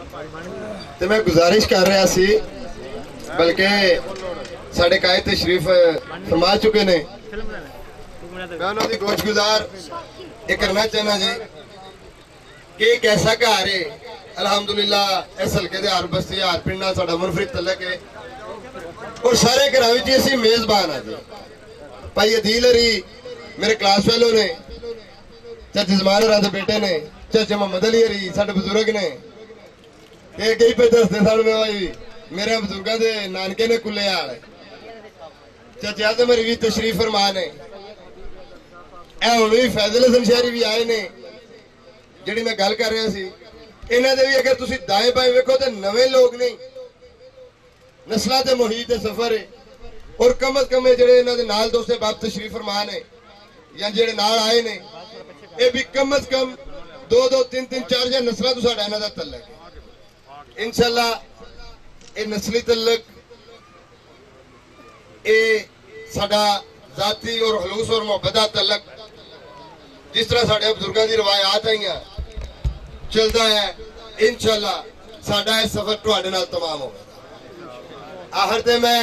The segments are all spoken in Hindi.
तो मैं गुजारिश कर रहा सी, बल्कि साढ़े कायद तशरीफ फरमा चुके ने, मैं उन्होंने गोशगुजार ये करना चाहना जी कि एक ऐसा घर है अलहमदुलिल्लाह इस हल्के के हर बस्ती हर पिंड साडा मुनफरिद तलक है और सारे घरों में असी मेजबान हाँ जी। भाई अदील हरी मेरे क्लास फेलो ने, चाचे जमान हरा के बेटे ने, चाचे मोहम्मद अली हरी साडे बुजुर्ग ने, कई पे दसते सन भाई मेरे बुजुर्गों के नानके ने कुल्ले हाल, चाचे आजम हरी भी तशरीफ फरमा ने, हुण भी फैजल हसन शहरी भी आए ने जिहड़ी मैं गल कर रहा सी। इन्हां दे भी अगर तुसीं दाएं बाएं वेखो तो नवे लोग नहीं, नस्लां ते मुहीत सफर है और कम अज कम जिहड़े इन्हां दे नाल दोस्त बाप तशरीफ फरमा ने या जिहड़े नाल आए ने ये भी कम अज कम 2-2 3-3 4 नस्लां तो साडा इन्हां दा तल्लक है। इंशाअल्लाह ये नस्ली तल्लक ये साडा जाती और हलूस और मुहब्बत दा तल्लक जिस तरह साढ़े बुजुर्गों की रवायात आई चलता है, इंशाअल्लाह साडा यह सफर तुहाडे नाल तमाम होगा। आखिर ते मैं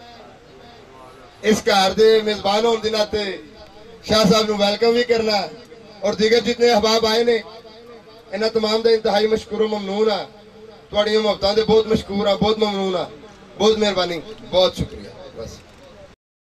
इस घर के मेजबान होने के नाते शाह साहब को वेलकम भी करना और दीगर जितने अहबाब आए ने इन्होंने तमाम का इंतहाई मशकूर ममनून हाँ, तुहाड़ियां मुहब्बतां दे बहुत मशकूर हाँ, बहुत ममनून हाँ, बहुत मेहरबानी, बहुत शुक्रिया। बस